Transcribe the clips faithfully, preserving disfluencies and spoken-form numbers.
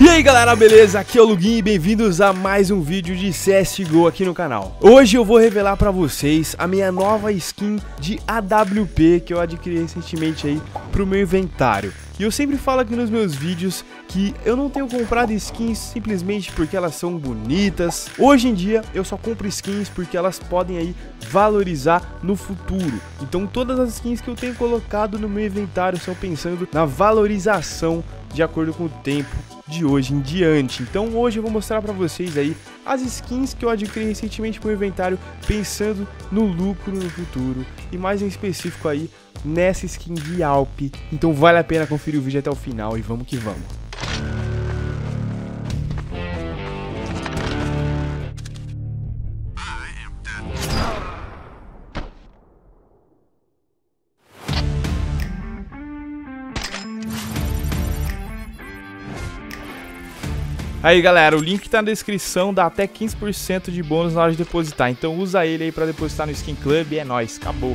E aí galera, beleza? Aqui é o Lugin e bem-vindos a mais um vídeo de C S G O aqui no canal. Hoje eu vou revelar pra vocês a minha nova skin de A W P que eu adquiri recentemente aí pro meu inventário. E eu sempre falo aqui nos meus vídeos que eu não tenho comprado skins simplesmente porque elas são bonitas. Hoje em dia eu só compro skins porque elas podem aí valorizar no futuro. Então todas as skins que eu tenho colocado no meu inventário são pensando na valorização de acordo com o tempo de hoje em diante. Então hoje eu vou mostrar pra vocês aí as skins que eu adquiri recentemente pro inventário pensando no lucro no futuro e mais em específico aí nessa skin de Alp. Então vale a pena conferir o vídeo até o final e vamos que vamos. Aí galera, o link tá na descrição, dá até quinze por cento de bônus na hora de depositar. Então usa ele aí pra depositar no Skin Club e é nóis, acabou.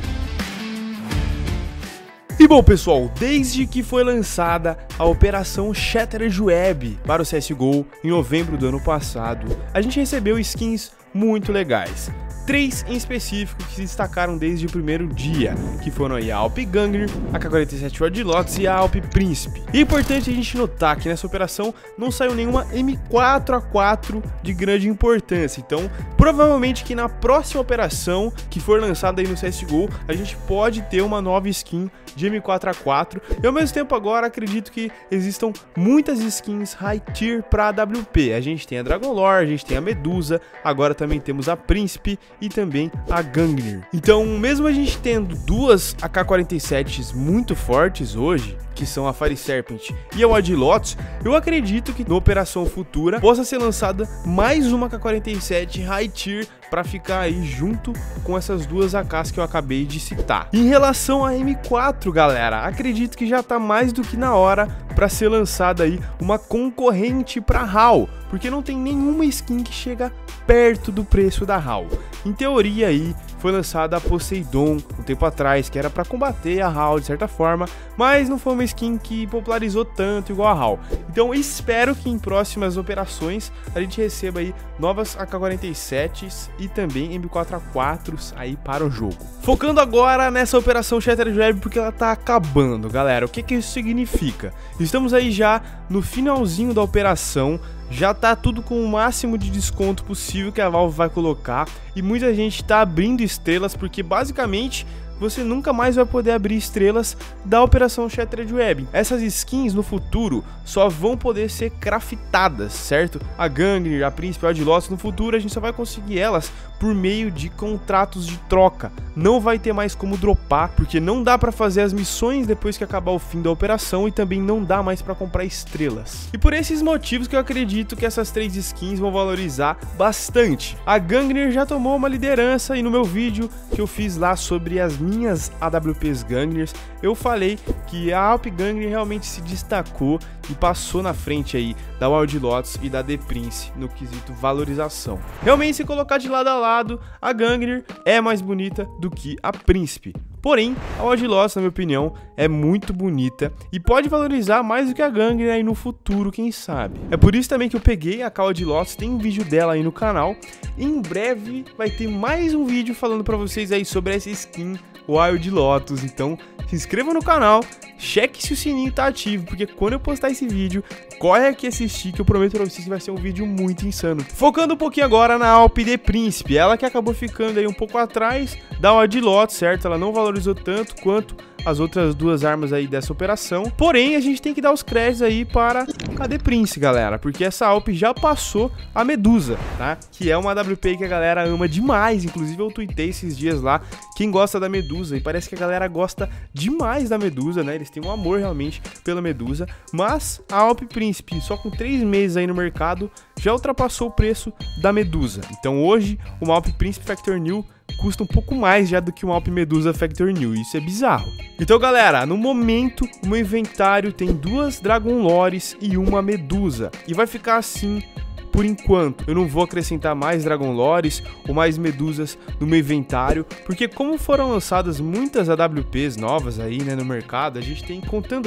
E bom pessoal, desde que foi lançada a operação Shattered Web para o C S G O em novembro do ano passado, a gente recebeu skins muito legais. Três em específico que se destacaram desde o primeiro dia, que foram aí a Alp Gangner, a K quarenta e sete Oddlots e a Alp Príncipe. E é importante a gente notar que nessa operação não saiu nenhuma M quatro A quatro de grande importância, então provavelmente que na próxima operação que for lançada aí no C S G O, a gente pode ter uma nova skin de M quatro A quatro, e ao mesmo tempo agora acredito que existam muitas skins high tier para A W P. A gente tem a Dragon Lore, a gente tem a Medusa, agora também temos a Príncipe e também a Gangner. Então, mesmo a gente tendo duas A K quarenta e setes muito fortes hoje, que são a Fire Serpent e a Oddlots, eu acredito que na operação futura possa ser lançada mais uma A K quarenta e sete High Tier para ficar aí junto com essas duas A Ks que eu acabei de citar. Em relação a M quatro, galera, acredito que já tá mais do que na hora para ser lançada aí uma concorrente para H A L, porque não tem nenhuma skin que chega perto do preço da H A L. Em teoria aí foi lançada a Poseidon um tempo atrás, que era para combater a H A L de certa forma, mas não foi uma skin que popularizou tanto igual a H A L. Então espero que em próximas operações a gente receba aí novas A K quarenta e setes e também M quatro A quatros aí para o jogo. Focando agora nessa operação Shattered Web, porque ela tá acabando, galera. O que que isso significa? Estamos aí já no finalzinho da operação, já tá tudo com o máximo de desconto possível que a Valve vai colocar, e muita gente tá abrindo estrelas porque basicamente você nunca mais vai poder abrir estrelas da operação Shattered Web. Essas skins no futuro só vão poder ser craftadas, certo? A Gangner, a Príncipe, a Oddlots, no futuro a gente só vai conseguir elas por meio de contratos de troca. Não vai ter mais como dropar, porque não dá pra fazer as missões depois que acabar o fim da operação e também não dá mais pra comprar estrelas. E por esses motivos que eu acredito que essas três skins vão valorizar bastante. A Gangner já tomou uma liderança e no meu vídeo que eu fiz lá sobre as minhas A W Ps Gangners, eu falei que a Alp Gangner realmente se destacou e passou na frente aí da Oddlots e da The Prince no quesito valorização. Realmente, se colocar de lado a lado, a Gangner é mais bonita do que a Príncipe. Porém, a Oddlots, na minha opinião, é muito bonita e pode valorizar mais do que a Gangner aí no futuro, quem sabe. É por isso também que eu peguei a Oddlots, tem um vídeo dela aí no canal. Em breve vai ter mais um vídeo falando pra vocês aí sobre essa skin Wild Lotus. Então se inscreva no canal, cheque se o sininho tá ativo, porque quando eu postar esse vídeo, corre aqui assistir que eu prometo pra vocês que vai ser um vídeo muito insano. Focando um pouquinho agora na Alp The Príncipe, ela que acabou ficando aí um pouco atrás da Oddlots, certo? Ela não valorizou tanto quanto as outras duas armas aí dessa operação. Porém, a gente tem que dar os créditos aí para a The Prince, galera, porque essa Alp já passou a Medusa, tá? Que é uma A W P que a galera ama demais. Inclusive eu tuitei esses dias lá quem gosta da Medusa, e parece que a galera gosta demais da Medusa, né? Eles têm um amor realmente pela Medusa. Mas a Alp Príncipe, só com três meses aí no mercado, já ultrapassou o preço da Medusa. Então hoje, uma Alp Príncipe Factor New custa um pouco mais já do que uma Alp Medusa Factor New, isso é bizarro. Então galera, no momento o meu inventário tem duas Dragon Lores e uma Medusa, e vai ficar assim por enquanto. Eu não vou acrescentar mais Dragon Lores ou mais Medusas no meu inventário, porque como foram lançadas muitas A W Ps novas aí, né, no mercado, a gente tem, contando aí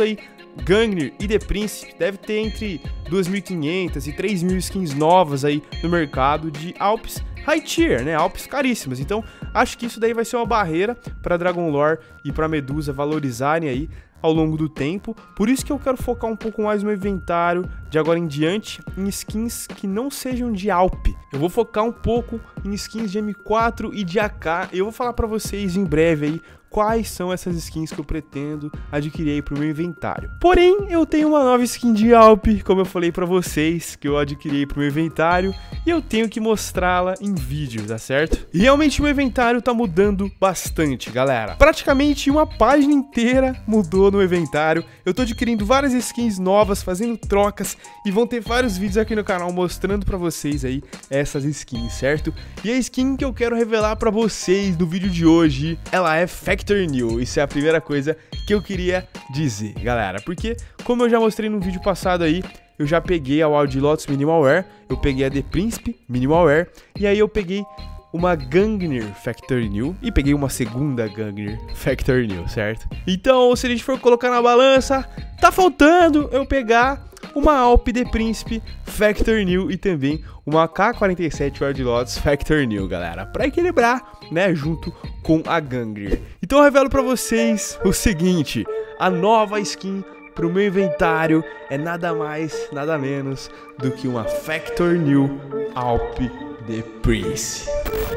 Gungnir e The Príncipe, deve ter entre duas mil e quinhentas e três mil skins novas aí no mercado de Alpes High Tier, né? Alpes caríssimas. Então, acho que isso daí vai ser uma barreira para Dragon Lore e para Medusa valorizarem aí ao longo do tempo. Por isso que eu quero focar um pouco mais no inventário de agora em diante em skins que não sejam de Alp. Eu vou focar um pouco em skins de M quatro e de A K. Eu vou falar para vocês em breve aí quais são essas skins que eu pretendo adquirir aí pro meu inventário. Porém, eu tenho uma nova skin de Alp, como eu falei pra vocês, que eu adquiri pro meu inventário, e eu tenho que mostrá-la em vídeo, tá certo? E realmente o meu inventário tá mudando bastante, galera. Praticamente uma página inteira mudou no inventário. Eu tô adquirindo várias skins novas, fazendo trocas, e vão ter vários vídeos aqui no canal mostrando pra vocês aí essas skins, certo? E a skin que eu quero revelar pra vocês no vídeo de hoje, ela é Factor New. Isso é a primeira coisa que eu queria dizer, galera, porque como eu já mostrei no vídeo passado aí, eu já peguei a Wild Lotus Minimal Wear, eu peguei a The Príncipe Minimal Wear, e aí eu peguei uma Gungnir Factory New e peguei uma segunda Gungnir Factory New, certo? Então, se a gente for colocar na balança, tá faltando eu pegar uma Alp The Príncipe Factory New e também uma K quarenta e sete Wild Lotus Factory New, galera, pra equilibrar, né, junto com a Gungnir. Então eu revelo pra vocês o seguinte: a nova skin pro meu inventário é nada mais, nada menos do que uma Factory New Alp The Príncipe.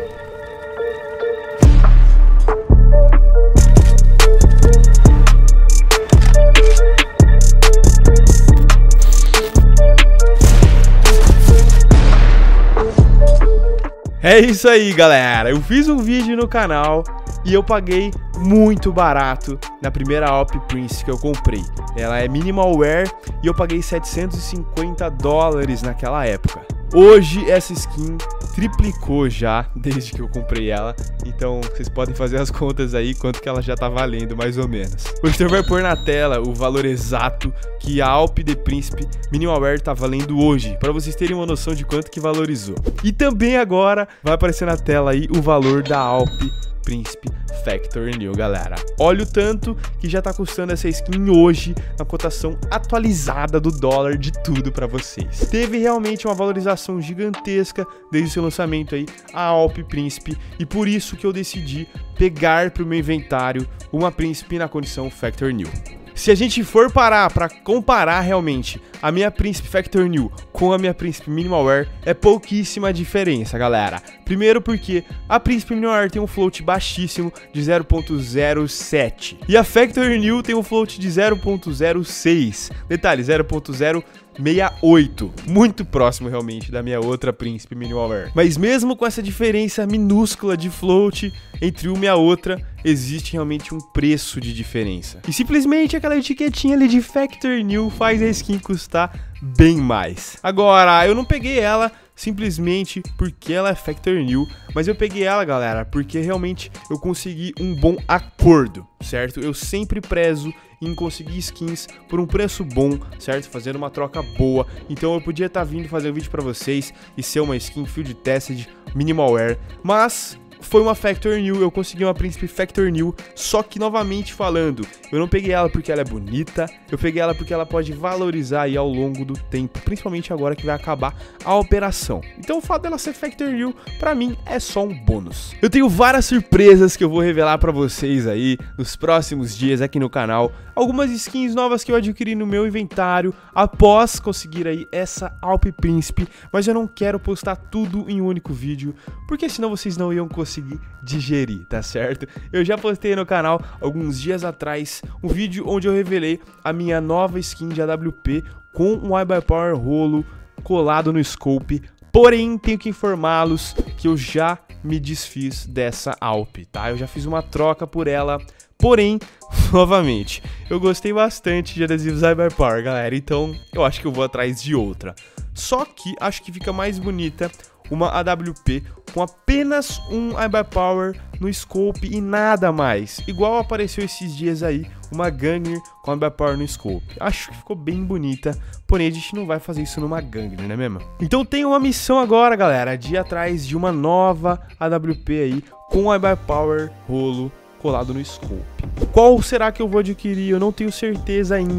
É isso aí, galera, eu fiz um vídeo no canal e eu paguei muito barato na primeira Alp Prince que eu comprei. Ela é Minimal Wear e eu paguei setecentos e cinquenta dólares naquela época. Hoje essa skin triplicou já desde que eu comprei ela, então vocês podem fazer as contas aí quanto que ela já tá valendo mais ou menos. O editor vai pôr na tela o valor exato que a Alp The Príncipe Minimal Wear tá valendo hoje, para vocês terem uma noção de quanto que valorizou. E também agora vai aparecer na tela aí o valor da Alp Príncipe Factory New, galera. Olha o tanto que já tá custando essa skin hoje na cotação atualizada do dólar de tudo pra vocês. Teve realmente uma valorização gigantesca desde o seu lançamento aí, a Alp Príncipe, e por isso que eu decidi pegar pro meu inventário uma Príncipe na condição Factory New. Se a gente for parar para comparar realmente a minha Príncipe Factory New com a minha Príncipe Minimal Wear, é pouquíssima diferença, galera. Primeiro porque a Príncipe Minimal Wear tem um float baixíssimo de zero ponto zero sete e a Factory New tem um float de zero ponto zero seis. Detalhe, zero ponto zero sessenta e oito, muito próximo realmente da minha outra Príncipe Minimal Wear. Mas mesmo com essa diferença minúscula de float entre uma e a outra, existe realmente um preço de diferença. E simplesmente aquela etiquetinha ali de Factory New faz a skin custar bem mais. Agora, eu não peguei ela simplesmente porque ela é Factory New, mas eu peguei ela, galera, porque realmente eu consegui um bom acordo, certo? Eu sempre prezo em conseguir skins por um preço bom, certo? Fazendo uma troca boa. Então eu podia estar vindo fazer um vídeo pra vocês e ser uma skin Field Tested Minimal Wear, mas foi uma Factory New, eu consegui uma Príncipe Factory New, só que novamente falando, eu não peguei ela porque ela é bonita, eu peguei ela porque ela pode valorizar aí ao longo do tempo, principalmente agora que vai acabar a operação. Então o fato dela ser Factory New, pra mim, é só um bônus. Eu tenho várias surpresas que eu vou revelar pra vocês aí nos próximos dias aqui no canal, algumas skins novas que eu adquiri no meu inventário após conseguir aí essa Alp Príncipe, mas eu não quero postar tudo em um único vídeo, porque senão vocês não iam conseguir digerir, tá certo? Eu já postei no canal alguns dias atrás um vídeo onde eu revelei a minha nova skin de A W P com um iBuyPower rolo colado no scope, porém tenho que informá-los que eu já me desfiz dessa Alp, tá? Eu já fiz uma troca por ela, porém, novamente, eu gostei bastante de adesivos iBuyPower, galera, então eu acho que eu vou atrás de outra. Só que acho que fica mais bonita uma A W P com apenas um iBuyPower no scope e nada mais. Igual apareceu esses dias aí, uma Gungnir com iBuyPower no scope. Acho que ficou bem bonita, porém a gente não vai fazer isso numa Gungnir, não é mesmo? Então tem uma missão agora, galera, de ir atrás de uma nova A W P aí com iBuyPower rolo colado no scope. Qual será que eu vou adquirir? Eu não tenho certeza ainda.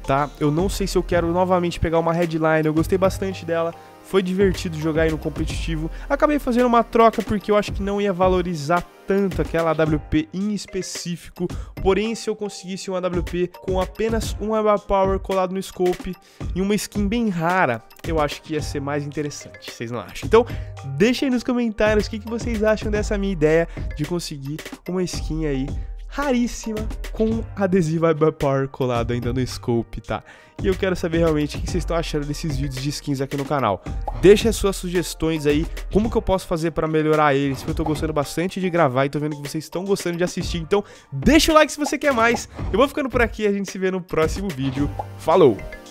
tá? Eu não sei se eu quero novamente pegar uma Headline, eu gostei bastante dela. Foi divertido jogar aí no competitivo. Acabei fazendo uma troca porque eu acho que não ia valorizar tanto aquela A W P em específico. Porém, se eu conseguisse um A W P com apenas um Aba Power colado no scope e uma skin bem rara, eu acho que ia ser mais interessante. Vocês não acham? Então, deixem aí nos comentários o que, que vocês acham dessa minha ideia de conseguir uma skin aí raríssima com adesivo Aba Power colado ainda no scope, tá? E eu quero saber realmente o que vocês estão achando desses vídeos de skins aqui no canal. Deixa as suas sugestões aí, como que eu posso fazer para melhorar eles, porque eu tô gostando bastante de gravar e tô vendo que vocês estão gostando de assistir. Então, deixa o like se você quer mais. Eu vou ficando por aqui, a gente se vê no próximo vídeo. Falou!